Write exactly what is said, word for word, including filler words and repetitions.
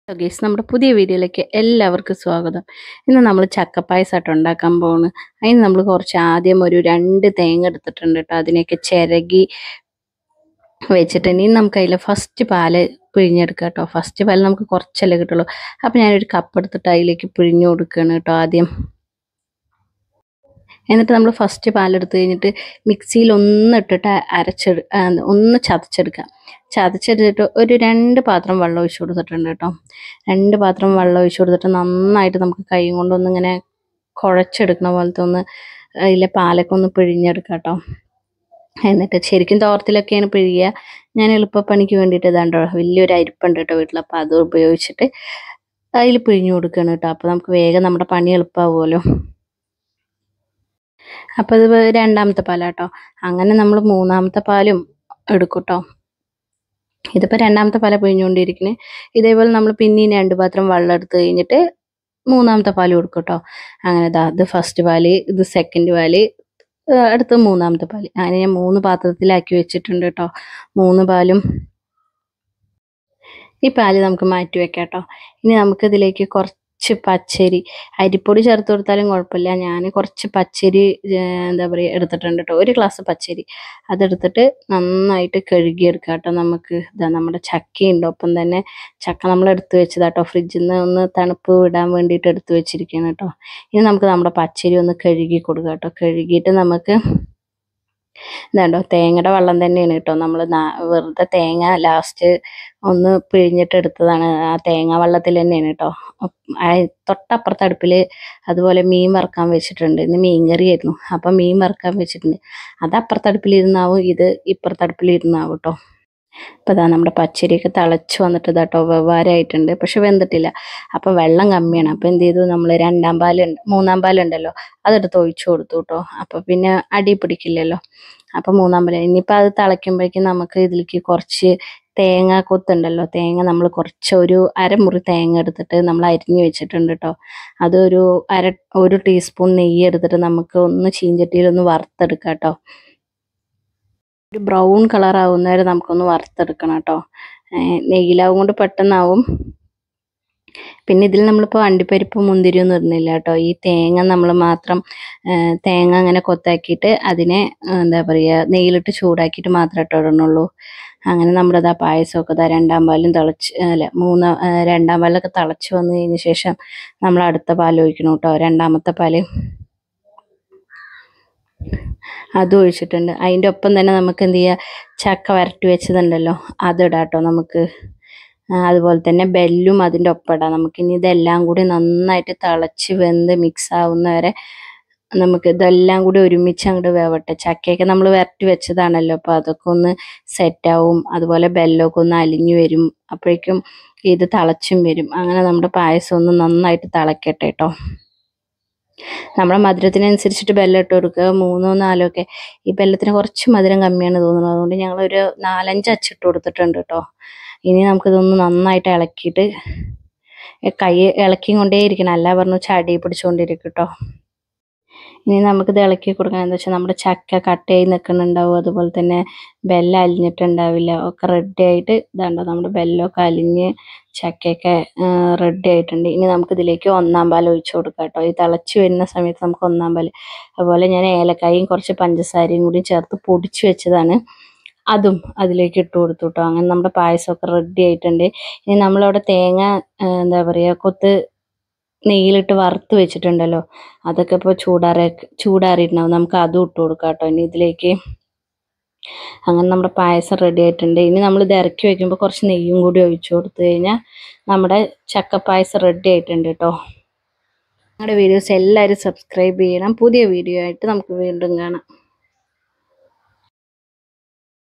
Hello guys, നമ്മുടെ പുതിയ വീഡിയോയിലേക്ക് എല്ലാവർക്കും സ്വാഗതം. ഇന്ന് നമ്മൾ ചക്കപ്പായസമായിട്ട് ഉണ്ടാക്കാൻ പോകുന്നു. അതിന് നമ്മൾ കുറച്ച് ആദ്യം ഒരു രണ്ട് തേങ്ങ എടുത്തിട്ടുണ്ട് കേട്ടോ. അതിനെയൊക്കെ ചിരകി വെച്ചിട്ട് ഇനി നമുക്ക് അതിൽ ഫസ്റ്റ് പാല് പിഴിഞ്ഞെടുക്കാം കേട്ടോ. ഫസ്റ്റ് പാല് നമുക്ക് കുറച്ചല്ലേ കിട്ടുള്ളൂ. അപ്പം ഞാനൊരു കപ്പ് എടുത്തിട്ട് അതിലേക്ക് പിഴിഞ്ഞു കൊടുക്കുകയാണ് കേട്ടോ ആദ്യം. എന്നിട്ട് നമ്മൾ ഫസ്റ്റ് പാലെടുത്ത് കഴിഞ്ഞിട്ട് മിക്സിയിൽ ഒന്ന് ഇട്ടിട്ട് അരച്ചെടു ഒന്ന് ചതച്ചെടുക്കാം. ചതച്ചെടുത്തിട്ട് ഒരു രണ്ട് പാത്രം വെള്ളം ഒഴിച്ചു കൊടുത്തിട്ടുണ്ട് കേട്ടോ. രണ്ട് പാത്രം വെള്ളം ഒഴിച്ചു കൊടുത്തിട്ട് നന്നായിട്ട് നമുക്ക് കൈ കൊണ്ടൊന്നിങ്ങനെ കുഴച്ചെടുക്കണ പോലത്തെ ഒന്ന് അതിലെ പാലൊക്കെ ഒന്ന് പിഴിഞ്ഞെടുക്കാം കേട്ടോ. എന്നിട്ട് ശരിക്കും തോർത്തിലൊക്കെയാണ് പിഴിയുക. ഞാൻ എളുപ്പപ്പണിക്ക് വേണ്ടിയിട്ട് ഇതാണ്ടോ വലിയൊരു അരിപ്പുണ്ട് കേട്ടോ വീട്ടിൽ. അപ്പോൾ അത് ഉപയോഗിച്ചിട്ട് അതിൽ പിഴിഞ്ഞു കൊടുക്കുകയാണ് കേട്ടോ. അപ്പോൾ നമുക്ക് വേഗം നമ്മുടെ പണി എളുപ്പമാവുമല്ലോ. അപ്പോൾ ഇത് രണ്ടാമത്തെ പാലാട്ടോ. അങ്ങനെ നമ്മൾ മൂന്നാമത്തെ പാലും എടുക്കും കേട്ടോ. ഇതിപ്പോൾ രണ്ടാമത്തെ പാല പിഴിഞ്ഞുകൊണ്ടിരിക്കുന്നത്. ഇതേപോലെ നമ്മൾ പിന്നെയും രണ്ട് പാത്രം വെള്ളം എടുത്ത് കഴിഞ്ഞിട്ട് മൂന്നാമത്തെ പാല് കൊടുക്കും കേട്ടോ. അങ്ങനെ ഇതാ ഇത് ഫസ്റ്റ് പാല്, ഇത് സെക്കൻഡ് പാല്, അടുത്ത് മൂന്നാമത്തെ പാല്. അങ്ങനെ ഞാൻ മൂന്ന് പാത്രത്തിലാക്കി വെച്ചിട്ടുണ്ട് കേട്ടോ. മൂന്ന് പാലും ഈ പാല് നമുക്ക് മാറ്റി വെക്കാം കേട്ടോ. ഇനി നമുക്കിതിലേക്ക് കുറച്ച് പച്ചരി, അരിപ്പൊടി ചേർത്ത് കൊടുത്താലും കുഴപ്പമില്ല. ഞാൻ കുറച്ച് പച്ചരി എന്താ പറയുക എടുത്തിട്ടുണ്ട് കേട്ടോ. ഒരു ഗ്ലാസ് പച്ചരി അതെടുത്തിട്ട് നന്നായിട്ട് കഴുകിയെടുക്കാം കേട്ടോ. നമുക്ക് ഇതാ നമ്മുടെ ചക്കയുണ്ട്. ഒപ്പം തന്നെ ചക്ക നമ്മൾ എടുത്ത് വെച്ചതാട്ടോ. ഫ്രിഡ്ജിൽ നിന്ന് ഒന്ന് തണുപ്പ് വിടാൻ വേണ്ടിയിട്ട് എടുത്ത് വെച്ചിരിക്കുകയാണ് കേട്ടോ. ഇനി നമുക്ക് നമ്മുടെ പച്ചരി ഒന്ന് കഴുകി കൊടുക്കാം കേട്ടോ. കഴുകിയിട്ട് നമുക്ക് ഇതാണ്ടോ തേങ്ങയുടെ വെള്ളം തന്നെയാണ് കേട്ടോ. നമ്മൾ വെറുതെ തേങ്ങ ലാസ്റ്റ് ഒന്ന് പിഴിഞ്ഞിട്ട് എടുത്തതാണ്. ആ തേങ്ങ വെള്ളത്തിൽ തന്നെയാണ് കേട്ടോ. തൊട്ടപ്പുറത്തെ അടുപ്പിൽ അതുപോലെ മീൻ വറുക്കാൻ വെച്ചിട്ടുണ്ട്. ഇന്ന് മീൻ കറിയായിരുന്നു. അപ്പം മീൻ വറുക്കാൻ വെച്ചിട്ടുണ്ട്. അത് അപ്പുറത്തെ അടുപ്പിലിരുന്നാവും, ഇത് ഇപ്പുറത്തെ അടുപ്പിലിരുന്നാവും കേട്ടോ. അപ്പോൾ ഇതാ നമ്മുടെ പച്ചരിയൊക്കെ തിളച്ച് വന്നിട്ട് ഇതാട്ടോ വെവ്വാരായിട്ടുണ്ട്. പക്ഷെ വെന്തിട്ടില്ല. അപ്പോൾ വെള്ളം കമ്മിയാണ്. അപ്പോൾ എന്ത് ചെയ്തു, നമ്മൾ രണ്ടാം പാലുണ്ട് മൂന്നാം പാലുണ്ടല്ലോ അതെടുത്ത് ഒഴിച്ചു കൊടുത്തു കേട്ടോ. അപ്പോൾ പിന്നെ അടി പിടിക്കില്ലല്ലോ. അപ്പോൾ മൂന്നാം പാല് ഇനിയിപ്പോൾ അത് തിളയ്ക്കുമ്പോഴേക്കും നമുക്ക് ഇതിലേക്ക് കുറച്ച് തേങ്ങ കൊത്തുണ്ടല്ലോ, തേങ്ങ നമ്മൾ കുറച്ച് ഒരു അരമുറി തേങ്ങ എടുത്തിട്ട് നമ്മൾ അരിഞ്ഞു വെച്ചിട്ടുണ്ട് കേട്ടോ. അതൊരു അര ഒരു ടീസ്പൂൺ നെയ്യ് എടുത്തിട്ട് നമുക്ക് ഒന്ന് ചീഞ്ചട്ടിയിലൊന്ന് വറുത്തെടുക്കാം കേട്ടോ. ഒരു ബ്രൗൺ കളർ ആവുന്നവരെ നമുക്കൊന്ന് വറുത്തെടുക്കണം കേട്ടോ. നെയ്യിലാവും കൊണ്ട് പെട്ടെന്നാവും. പിന്നെ ഇതിൽ നമ്മളിപ്പോൾ അണ്ടിപ്പരിപ്പ് മുന്തിരിയൊന്നും ഇടുന്നില്ല കേട്ടോ. ഈ തേങ്ങ നമ്മൾ മാത്രം തേങ്ങ അങ്ങനെ കൊത്താക്കിയിട്ട് അതിനെ എന്താ പറയുക നെയ്യിലിട്ട് ചൂടാക്കിയിട്ട് മാത്രമേ ഇട്ടോ ഇടണുള്ളൂ. അങ്ങനെ നമ്മുടെ ഇതാ പായസമൊക്കെ ഇതാ രണ്ടാം പാലും തിളച്ച് അല്ല മൂന്ന് രണ്ടാം പാലൊക്കെ തിളച്ച് വന്നു കഴിഞ്ഞ ശേഷം നമ്മൾ അടുത്ത പാൽ ഒഴിക്കണം കേട്ടോ. രണ്ടാമത്തെ പാല് അതും ഒഴിച്ചിട്ടുണ്ട്. അതിൻ്റെ ഒപ്പം തന്നെ നമുക്ക് എന്ത് ചെയ്യുക, ചക്ക വരട്ടി വെച്ചതുണ്ടല്ലോ അതിടാം കേട്ടോ നമുക്ക്. അതുപോലെ തന്നെ ബെല്ലും അതിൻ്റെ ഒപ്പം ഇടാം. നമുക്കിനി ഇതെല്ലാം കൂടി നന്നായിട്ട് തിളച്ച് വെന്ത് മിക്സ് ആവുന്നവരെ നമുക്ക് ഇതെല്ലാം കൂടി ഒരുമിച്ച് അങ്ങോട്ട് വേവട്ടെ. ചക്കയൊക്കെ നമ്മൾ വരട്ടി വെച്ചതാണല്ലോ, അപ്പോൾ അതൊക്കെ ഒന്ന് സെറ്റാവും. അതുപോലെ ബെല്ലമൊക്കെ ഒന്ന് അലിഞ്ഞു വരും. അപ്പോഴേക്കും ഇത് തിളച്ചും വരും. അങ്ങനെ നമ്മുടെ പായസം ഒന്ന് നന്നായിട്ട് തിളക്കട്ടെ കേട്ടോ. നമ്മുടെ മധുരത്തിനനുസരിച്ചിട്ട് ബെല്ലം ഇട്ട് കൊടുക്കുക. മൂന്നോ നാലോ ഒക്കെ. ഈ ബെല്ലത്തിന് കുറച്ച് മധുരം കമ്മിയാണ് തോന്നുന്നത്. അതുകൊണ്ട് ഞങ്ങളൊരു നാലഞ്ച് അച്ചിട്ട് കൊടുത്തിട്ടുണ്ട് കേട്ടോ. ഇനി നമുക്കിതൊന്ന് നന്നായിട്ട് ഇളക്കിയിട്ട് കൈ ഇളക്കിയും കൊണ്ടേ ഇരിക്കണം. അല്ല പറഞ്ഞു ചാടി പിടിച്ചുകൊണ്ടിരിക്കും കേട്ടോ. ഇനി നമുക്കിത് ഇളക്കി കൊടുക്കണം. എന്താ വെച്ചാൽ നമ്മുടെ ചക്ക കട്ടയായി നിൽക്കുന്നുണ്ടാവും. അതുപോലെ തന്നെ ബെല്ലം അലിഞ്ഞിട്ടുണ്ടാവില്ല. ഒക്കെ റെഡി ആയിട്ട് ഇതാണ്ടോ നമ്മുടെ ബെല്ലമൊക്കെ അലിഞ്ഞ് ചക്കയൊക്കെ റെഡി ആയിട്ടുണ്ട്. ഇനി നമുക്കിതിലേക്ക് ഒന്നാം പാൽ ഒഴിച്ചു കൊടുക്കാം കേട്ടോ. ഈ തിളച്ച് വരുന്ന സമയത്ത് നമുക്ക് ഒന്നാം പാൽ, അതുപോലെ ഞാൻ ഏലക്കായും കുറച്ച് പഞ്ചസാരയും കൂടി ചേർത്ത് പൊടിച്ച് വെച്ചതാണ്, അതും അതിലേക്ക് ഇട്ട് കൊടുത്തു കേട്ടോ. അങ്ങനെ നമ്മുടെ പായസമൊക്കെ റെഡി ആയിട്ടുണ്ട്. ഇനി നമ്മളവിടെ തേങ്ങ എന്താ പറയുക കൊത്ത് നെയ്യിലിട്ട് വറുത്ത് വെച്ചിട്ടുണ്ടല്ലോ, അതൊക്കെ ഇപ്പോൾ ചൂടാറി ചൂടാറിയിട്ടുണ്ടാവും. നമുക്ക് അതും ഇട്ട് കൊടുക്കാം കേട്ടോ ഇനി ഇതിലേക്ക്. അങ്ങനെ നമ്മുടെ പായസം റെഡി ആയിട്ടുണ്ട്. ഇനി നമ്മൾ ഇത് ഇറക്കി വയ്ക്കുമ്പോൾ കുറച്ച് നെയ്യും കൂടി ഒഴിച്ചു കൊടുത്തു കഴിഞ്ഞാൽ നമ്മുടെ ചക്കപ്പായസം റെഡി ആയിട്ടുണ്ട് കേട്ടോ. ഞങ്ങളുടെ വീഡിയോസ് എല്ലാവരും സബ്സ്ക്രൈബ് ചെയ്യണം. പുതിയ വീഡിയോ ആയിട്ട് നമുക്ക് വീണ്ടും കാണാം.